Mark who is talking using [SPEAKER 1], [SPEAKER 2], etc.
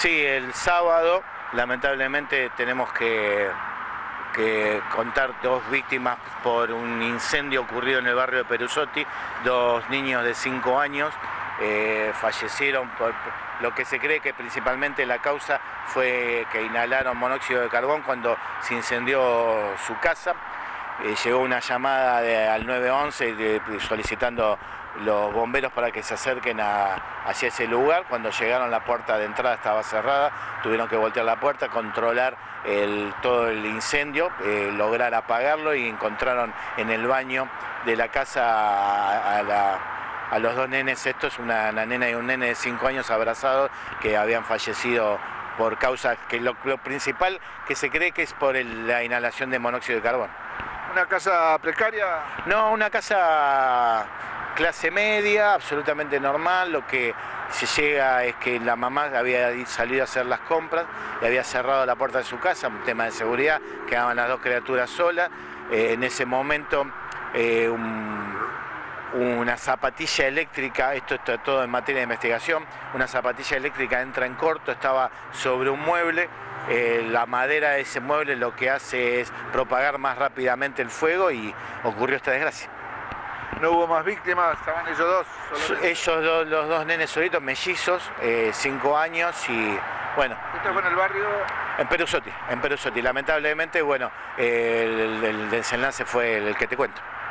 [SPEAKER 1] Sí, el sábado lamentablemente tenemos que contar 2 víctimas por un incendio ocurrido en el barrio de Perusotti. 2 niños de 5 años fallecieron por lo que se cree que principalmente la causa fue que inhalaron monóxido de carbón cuando se incendió su casa. Llegó una llamada al 911 solicitando los bomberos para que se acerquen hacia ese lugar. Cuando llegaron, la puerta de entrada estaba cerrada, tuvieron que voltear la puerta, controlar todo el incendio, lograr apagarlo, y encontraron en el baño de la casa a los 2 nenes. Esto es una nena y un nene de 5 años abrazados que habían fallecido por causa que lo principal que se cree que es por la inhalación de monóxido de carbón.
[SPEAKER 2] ¿Una casa precaria?
[SPEAKER 1] No, una casa clase media, absolutamente normal. Lo que se llega es que la mamá había salido a hacer las compras y había cerrado la puerta de su casa, un tema de seguridad, quedaban las 2 criaturas solas. En ese momento una zapatilla eléctrica, esto está todo en materia de investigación, una zapatilla eléctrica entra en corto, estaba sobre un mueble. La madera de ese mueble lo que hace es propagar más rápidamente el fuego y ocurrió esta desgracia.
[SPEAKER 2] ¿No hubo más víctimas? ¿Estaban ellos dos?
[SPEAKER 1] Ellos los 2 nenes solitos, mellizos, 5 años y bueno.
[SPEAKER 2] ¿Esto fue en el barrio?
[SPEAKER 1] En Perusotti. Lamentablemente, bueno, el desenlace fue el que te cuento.